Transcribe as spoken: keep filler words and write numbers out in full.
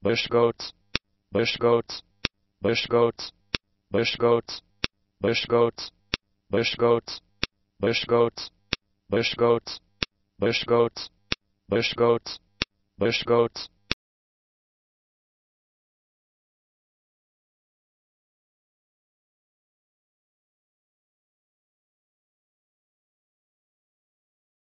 bush goats, bush goats, bush goats, bush goats, bush goats, bush goats, bush goats, bush goats, bush goats, bush goats, bush goats.